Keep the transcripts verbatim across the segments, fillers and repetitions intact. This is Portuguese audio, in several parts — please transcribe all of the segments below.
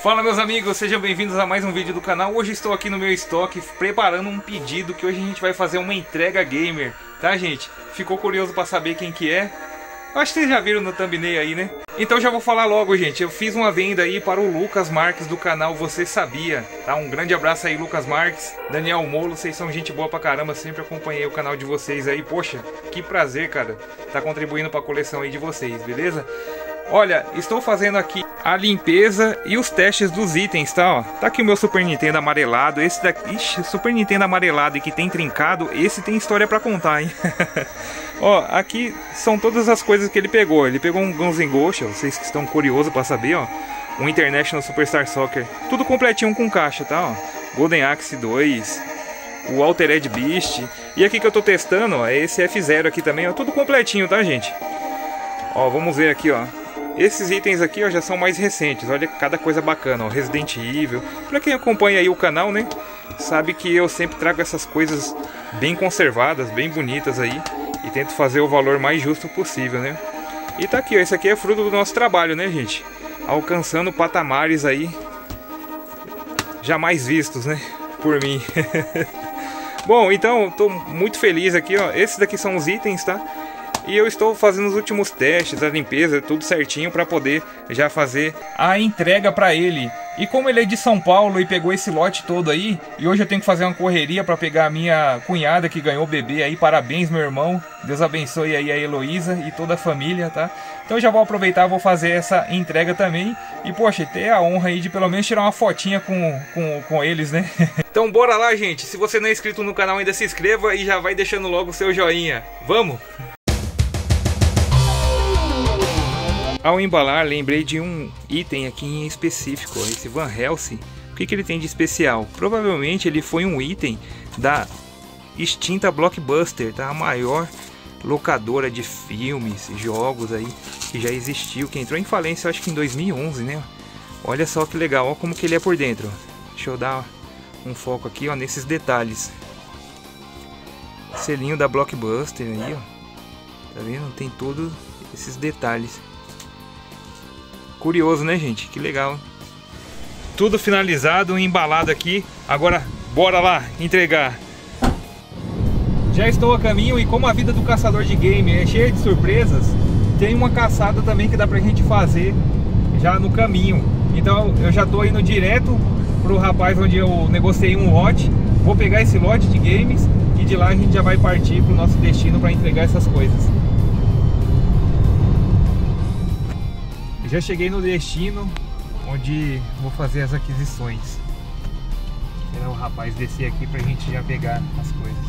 Fala meus amigos, sejam bem-vindos a mais um vídeo do canal. Hoje estou aqui no meu estoque preparando um pedido que hoje a gente vai fazer uma entrega gamer, tá gente? Ficou curioso para saber quem que é? Eu acho que vocês já viram no thumbnail aí, né? Então já vou falar logo, gente. Eu fiz uma venda aí para o Lucas Marques do canal Você Sabia, tá? Um grande abraço aí, Lucas Marques, Daniel Molo, vocês são gente boa pra caramba, sempre acompanhei o canal de vocês aí. Poxa, que prazer, cara, tá contribuindo para a coleção aí de vocês, beleza? Olha, estou fazendo aqui a limpeza e os testes dos itens, tá? Ó, tá aqui o meu Super Nintendo amarelado. Esse daqui, ixi, Super Nintendo amarelado e que tem trincado, esse tem história pra contar, hein? Ó, aqui são todas as coisas que ele pegou. Ele pegou um Guns N' Ghosts, vocês que estão curiosos pra saber, ó. Um International Superstar Soccer, tudo completinho com caixa, tá? Ó, Golden Axe dois, o Altered Beast. E aqui que eu tô testando, ó, é esse F zero aqui também, ó, tudo completinho, tá, gente? Ó, vamos ver aqui, ó. Esses itens aqui, ó, já são mais recentes. Olha cada coisa bacana, ó. Resident Evil. Pra quem acompanha aí o canal, né, sabe que eu sempre trago essas coisas bem conservadas, bem bonitas aí, e tento fazer o valor mais justo possível, né. E tá aqui, ó, esse aqui é fruto do nosso trabalho, né, gente, alcançando patamares aí jamais vistos, né, por mim. Bom, então tô muito feliz aqui, ó. Esses daqui são os itens, tá? E eu estou fazendo os últimos testes, a limpeza, tudo certinho para poder já fazer a entrega para ele. E como ele é de São Paulo e pegou esse lote todo aí, e hoje eu tenho que fazer uma correria para pegar a minha cunhada que ganhou o bebê aí, parabéns meu irmão, Deus abençoe aí a Heloísa e toda a família, tá? Então já vou aproveitar, vou fazer essa entrega também, e poxa, ter a honra aí de pelo menos tirar uma fotinha com, com, com eles, né? Então bora lá, gente, se você não é inscrito no canal ainda, se inscreva e já vai deixando logo o seu joinha, vamos! Ao embalar, lembrei de um item aqui em específico, esse Van Helsing. O que, que ele tem de especial? Provavelmente ele foi um item da extinta Blockbuster, tá? A maior locadora de filmes, jogos aí que já existiu, que entrou em falência, eu acho que em dois mil e onze, né? Olha só que legal, olha como que ele é por dentro. Deixa eu dar um foco aqui, ó, nesses detalhes. Selinho da Blockbuster aí, ó. Tá vendo? Tem todos esses detalhes. Curioso, né, gente? Que legal. Tudo finalizado, embalado aqui. Agora, bora lá entregar. Já estou a caminho e como a vida do caçador de game é cheia de surpresas, tem uma caçada também que dá pra gente fazer já no caminho. Então eu já estou indo direto pro rapaz onde eu negociei um lote. Vou pegar esse lote de games e de lá a gente já vai partir pro nosso destino para entregar essas coisas. Já cheguei no destino onde vou fazer as aquisições. Era o rapaz descer aqui pra gente já pegar as coisas.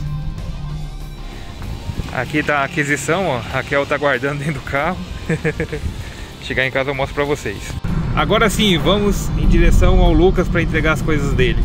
Aqui tá a aquisição, ó. A Raquel tá guardando dentro do carro. Chegar em casa eu mostro pra vocês. Agora sim, vamos em direção ao Lucas pra entregar as coisas dele.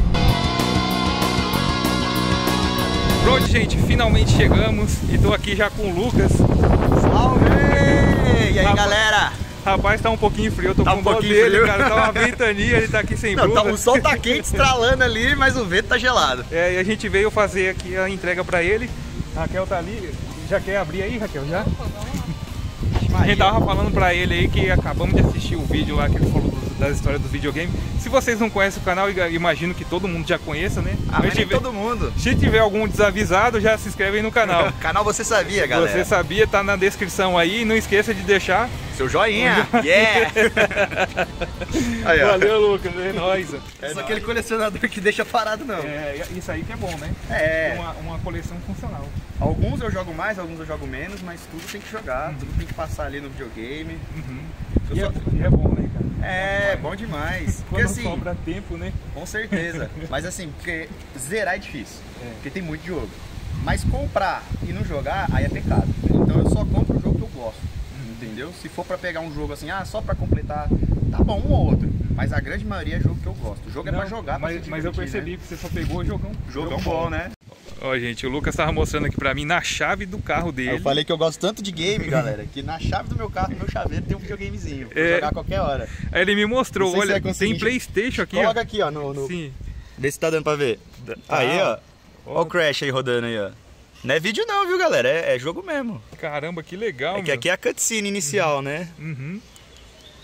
Pronto, gente, finalmente chegamos e tô aqui já com o Lucas. Salve! E aí, Rapaz... galera? Rapaz, tá um pouquinho frio, eu tô tá com um dó dele, frio. cara, tá uma ventania, ele tá aqui sem Não, blusa. Tá, o sol tá quente, estralando ali, mas o vento tá gelado. É, e a gente veio fazer aqui a entrega pra ele. A Raquel tá ali, já quer abrir aí, Raquel, já? A gente tava falando pra ele aí que acabamos de assistir o vídeo lá que ele falou das histórias do videogame. Se vocês não conhecem o canal, imagino que todo mundo já conheça, né? Ah, mas tiver, todo mundo. Se tiver algum desavisado, já se inscreve aí no canal. Canal Você Sabia, galera. Você Sabia, tá na descrição aí. Não esqueça de deixar seu joinha. Yeah! Aí, valeu, Lucas, é nóis. É só aquele colecionador que deixa parado, não. É, isso aí que é bom, né? É. Uma, uma coleção funcional. Alguns eu jogo mais, alguns eu jogo menos, mas tudo tem que jogar, uhum. Tudo tem que passar ali no videogame. Uhum. E, só... é, e é bom, né, cara? É, bom demais. Quando porque, assim, sobra tempo, né? Com certeza. Mas assim, porque zerar é difícil. É. Porque tem muito jogo. Mas comprar e não jogar, aí é pecado. Então eu só compro o jogo que eu gosto. Uhum. Entendeu? Se for pra pegar um jogo assim, ah, só pra completar, tá bom, um ou outro. Mas a grande maioria é jogo que eu gosto. O jogo não, é pra jogar, mas, pra mas eu percebi, né, que você só pegou o jogão. Jogão bom, bom, né? Ó, gente, o Lucas tava mostrando aqui pra mim na chave do carro dele. Eu falei que eu gosto tanto de game, galera, que na chave do meu carro, no meu chaveiro, tem um videogamezinho. Pra é... jogar a qualquer hora. Aí ele me mostrou, olha, se tem PlayStation aqui, Coloca ó. aqui, ó, no, no... Sim. Vê se tá dando pra ver. Tá. Aí, ó. Ó. Ó o Crash aí rodando aí, ó. Não é vídeo não, viu, galera? É, é jogo mesmo. Caramba, que legal, É que meu. Aqui é a cutscene inicial, uhum. né? Uhum.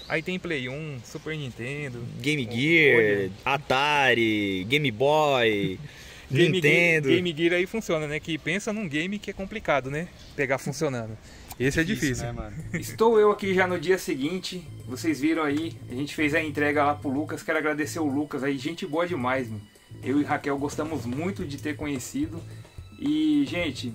Aí tem Play um, Super Nintendo, Game Gear, Atari, Game Boy, Game Nintendo. Gear, Game Gear aí funciona, né? Que pensa num game que é complicado, né? Pegar funcionando. Esse é difícil. Né, mano? Estou eu aqui já no dia seguinte. Vocês viram aí, a gente fez a entrega lá pro Lucas. Quero agradecer o Lucas aí, gente boa demais, meu. Eu e Raquel gostamos muito de ter conhecido. E, gente,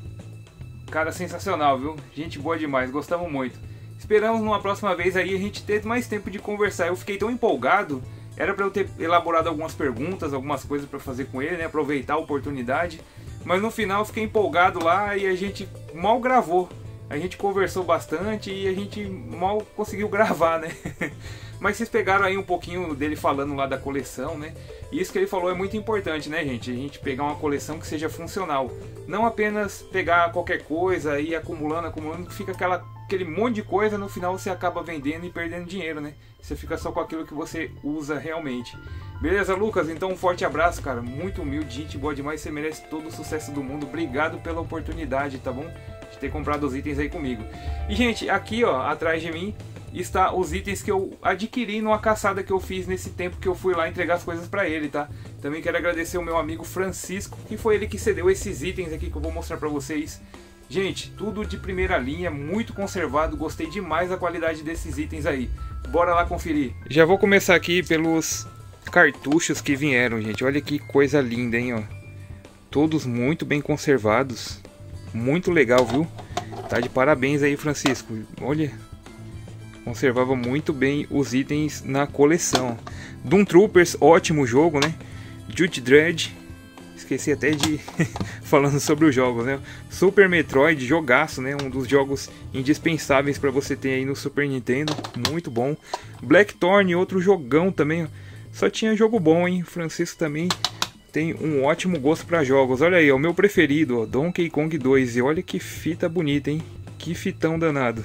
cara sensacional, viu? Gente boa demais, gostamos muito. Esperamos numa próxima vez aí a gente ter mais tempo de conversar. Eu fiquei tão empolgado, era para eu ter elaborado algumas perguntas, algumas coisas para fazer com ele, né? Aproveitar a oportunidade. Mas no final eu fiquei empolgado lá e a gente mal gravou. A gente conversou bastante e a gente mal conseguiu gravar, né? Mas vocês pegaram aí um pouquinho dele falando lá da coleção, né? E isso que ele falou é muito importante, né, gente? A gente pegar uma coleção que seja funcional. Não apenas pegar qualquer coisa e ir acumulando, acumulando, que fica aquela, aquele monte de coisa, no final você acaba vendendo e perdendo dinheiro, né? Você fica só com aquilo que você usa realmente. Beleza, Lucas? Então um forte abraço, cara. Muito humilde, gente boa demais. Você merece todo o sucesso do mundo. Obrigado pela oportunidade, tá bom? De ter comprado os itens aí comigo. E, gente, aqui, ó, atrás de mim está os itens que eu adquiri numa caçada que eu fiz nesse tempo que eu fui lá entregar as coisas pra ele, tá? Também quero agradecer o meu amigo Francisco, que foi ele que cedeu esses itens aqui que eu vou mostrar pra vocês. Gente, tudo de primeira linha, muito conservado, gostei demais da qualidade desses itens aí. Bora lá conferir. Já vou começar aqui pelos cartuchos que vieram, gente. Olha que coisa linda, hein, ó. Todos muito bem conservados. Muito legal, viu? Tá de parabéns aí, Francisco. Olha, conservava muito bem os itens na coleção. Doom Troopers, ótimo jogo, né? Judge Dredd, esqueci até de falando sobre os jogos, né? Super Metroid, jogaço, né? Um dos jogos indispensáveis para você ter aí no Super Nintendo, muito bom. Blackthorn, outro jogão também. Só tinha jogo bom, hein? Francisco também tem um ótimo gosto para jogos. Olha aí, ó, o meu preferido, ó, Donkey Kong dois. E olha que fita bonita, hein? Que fitão danado.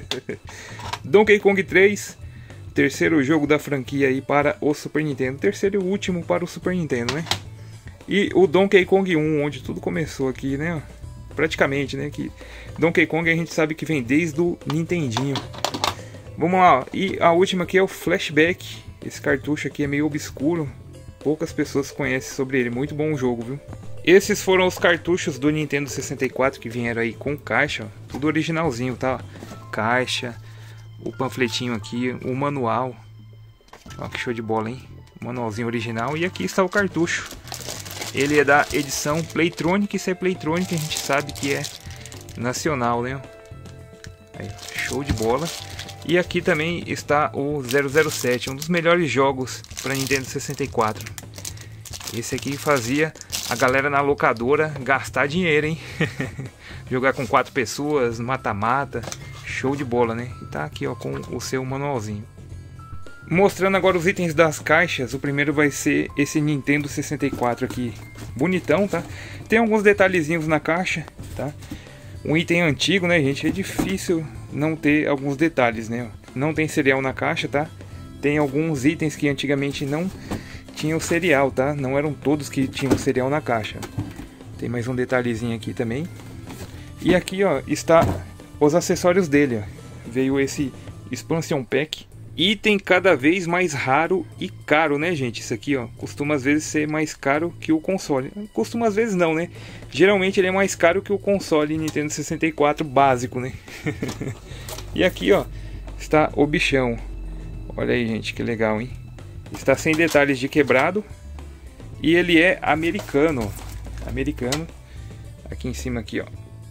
Donkey Kong três, terceiro jogo da franquia aí para o Super Nintendo. Terceiro e último para o Super Nintendo, né? E o Donkey Kong um, onde tudo começou aqui, né? Praticamente, né? Que Donkey Kong a gente sabe que vem desde o Nintendinho. Vamos lá, ó. E a última aqui é o Flashback. Esse cartucho aqui é meio obscuro. Poucas pessoas conhecem sobre ele. Muito bom jogo, viu? Esses foram os cartuchos do Nintendo sessenta e quatro que vieram aí com caixa. Ó. Tudo originalzinho, tá? Caixa, o panfletinho aqui, o manual. Ó, que show de bola, hein? O manualzinho original. E aqui está o cartucho. Ele é da edição Playtronic. Isso é Playtronic, a gente sabe que é nacional, né? Aí, show de bola. E aqui também está o zero zero sete, um dos melhores jogos para Nintendo sessenta e quatro. Esse aqui fazia a galera na locadora gastar dinheiro, hein? Jogar com quatro pessoas, mata-mata, show de bola, né? E tá aqui, ó, com o seu manualzinho. Mostrando agora os itens das caixas, o primeiro vai ser esse Nintendo sessenta e quatro aqui, bonitão, tá? Tem alguns detalhezinhos na caixa, tá? Um item antigo, né, gente? É difícil não ter alguns detalhes, né? Não tem cereal na caixa, tá? Tem alguns itens que antigamente não tinham cereal, tá? Não eram todos que tinham cereal na caixa. Tem mais um detalhezinho aqui também. E aqui, ó, está os acessórios dele, ó. Veio esse Expansion Pack. Item cada vez mais raro e caro, né, gente? Isso aqui, ó, costuma às vezes ser mais caro que o console. Costuma às vezes não, né? Geralmente ele é mais caro que o console Nintendo sessenta e quatro básico, né? E aqui, ó, está o bichão. Olha aí, gente, que legal, hein? Está sem detalhes de quebrado. E ele é americano. Americano. Aqui em cima, aqui, ó.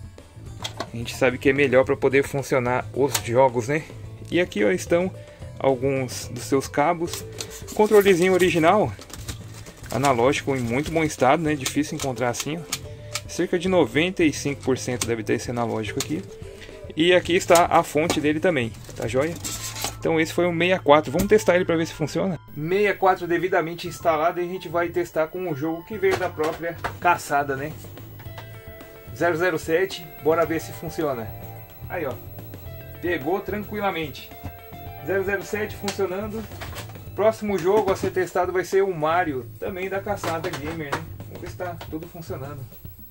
A gente sabe que é melhor para poder funcionar os jogos, né? E aqui, ó, estão alguns dos seus cabos. Controlezinho original, analógico em muito bom estado, né? Difícil encontrar assim, ó. Cerca de noventa e cinco por cento deve ter esse analógico aqui. E aqui está a fonte dele também, tá joia? Então esse foi o sessenta e quatro. Vamos testar ele para ver se funciona. sessenta e quatro devidamente instalado, e a gente vai testar com o jogo que veio da própria caçada, né? zero zero sete, bora ver se funciona. Aí, ó, pegou tranquilamente. zero zero sete funcionando. Próximo jogo a ser testado vai ser o Mario, também da caçada gamer, né? Vamos ver se tá tudo funcionando.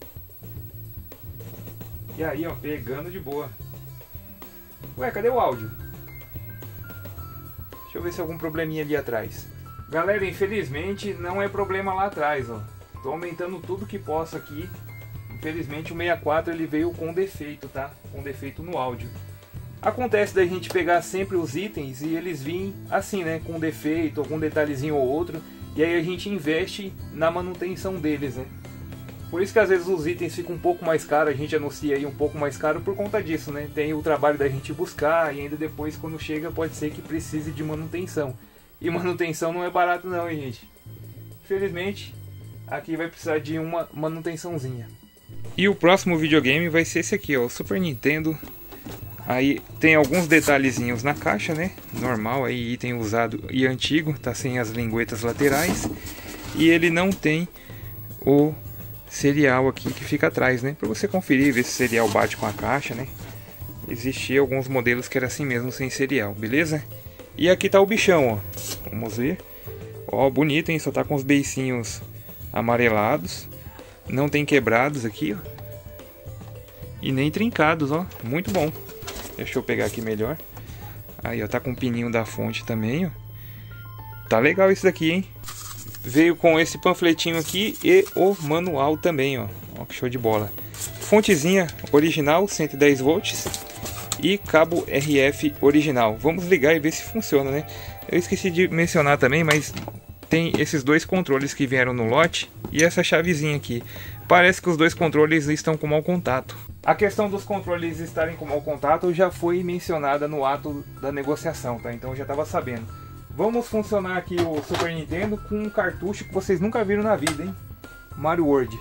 E aí, ó, pegando de boa. Ué, cadê o áudio? ver se é algum probleminha ali atrás. Galera, infelizmente não é problema lá atrás, ó. Tô aumentando tudo que posso aqui. Infelizmente o sessenta e quatro ele veio com defeito, tá? Com defeito no áudio. Acontece da gente pegar sempre os itens e eles virem assim, né? Com defeito, algum detalhezinho ou outro. E aí a gente investe na manutenção deles, né? Por isso que às vezes os itens ficam um pouco mais caros, a gente anuncia aí um pouco mais caro por conta disso, né? Tem o trabalho da gente buscar e ainda depois quando chega pode ser que precise de manutenção. E manutenção não é barato não, hein, gente? Infelizmente, aqui vai precisar de uma manutençãozinha. E o próximo videogame vai ser esse aqui, ó, o Super Nintendo. Aí tem alguns detalhezinhos na caixa, né? Normal, aí item usado e antigo, tá sem as linguetas laterais. E ele não tem o serial aqui que fica atrás, né? Pra você conferir, ver se o serial bate com a caixa, né? Existia alguns modelos que era assim mesmo, sem serial, beleza? E aqui tá o bichão, ó. Vamos ver. Ó, bonito, hein? Só tá com os beicinhos amarelados. Não tem quebrados aqui, ó. E nem trincados, ó. Muito bom. Deixa eu pegar aqui melhor. Aí, ó, tá com o pininho da fonte também, ó. Tá legal isso daqui, hein? Veio com esse panfletinho aqui e o manual também, ó. Ó, que show de bola. Fontezinha original, cento e dez volts. E cabo R F original. Vamos ligar e ver se funciona, né? Eu esqueci de mencionar também, mas tem esses dois controles que vieram no lote. E essa chavezinha aqui. Parece que os dois controles estão com mau contato. A questão dos controles estarem com mau contato já foi mencionada no ato da negociação, tá? Então eu já estava sabendo. Vamos funcionar aqui o Super Nintendo com um cartucho que vocês nunca viram na vida, hein? Mario World.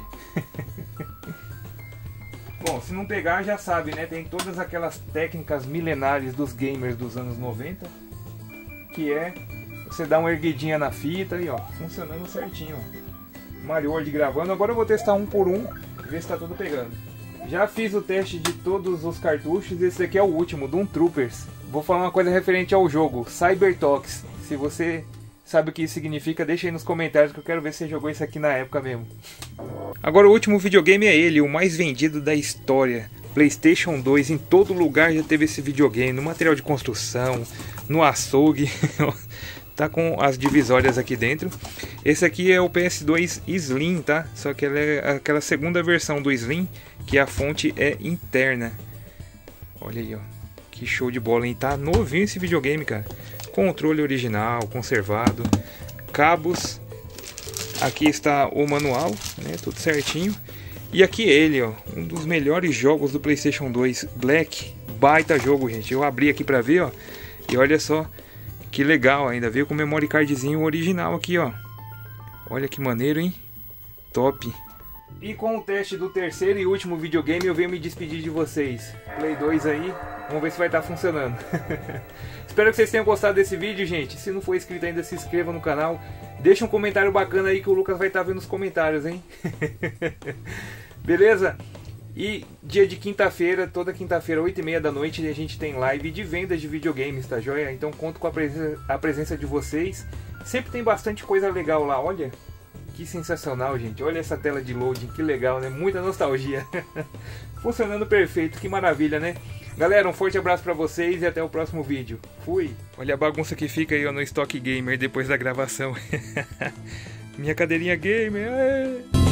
Bom, se não pegar já sabe, né? Tem todas aquelas técnicas milenares dos gamers dos anos noventa. Que é você dar uma erguidinha na fita e ó, funcionando certinho, ó. Mario World gravando. Agora eu vou testar um por um, ver se tá tudo pegando. Já fiz o teste de todos os cartuchos, esse aqui é o último, Doom Troopers. Vou falar uma coisa referente ao jogo, Cybertox. Se você sabe o que isso significa, deixa aí nos comentários que eu quero ver se você jogou isso aqui na época mesmo. Agora o último videogame é ele, o mais vendido da história. PlayStation dois, em todo lugar já teve esse videogame, no material de construção, no açougue. Tá com as divisórias aqui dentro. Esse aqui é o P S dois Slim, tá? Só que ela é aquela segunda versão do Slim, que a fonte é interna. Olha aí, ó. Que show de bola, hein? Tá novinho esse videogame, cara. Controle original, conservado. Cabos. Aqui está o manual, né? Tudo certinho. E aqui ele, ó. Um dos melhores jogos do PlayStation dois. Black. Baita jogo, gente. Eu abri aqui pra ver, ó. E olha só. Que legal, ainda veio com o memory cardzinho original aqui, ó. Olha que maneiro, hein? Top. E com o teste do terceiro e último videogame eu venho me despedir de vocês. Play dois aí, vamos ver se vai estar funcionando. Espero que vocês tenham gostado desse vídeo, gente. Se não for inscrito ainda, se inscreva no canal. Deixa um comentário bacana aí que o Lucas vai estar vendo nos comentários, hein? Beleza? E dia de quinta-feira, toda quinta-feira, oito e meia da noite, a gente tem live de vendas de videogames, tá joia? Então conto com a presença, a presença de vocês. Sempre tem bastante coisa legal lá, olha. Que sensacional, gente. Olha essa tela de loading, que legal, né? Muita nostalgia. Funcionando perfeito, que maravilha, né? Galera, um forte abraço pra vocês e até o próximo vídeo. Fui! Olha a bagunça que fica aí ó, no Stock Gamer depois da gravação. Minha cadeirinha gamer. Aê!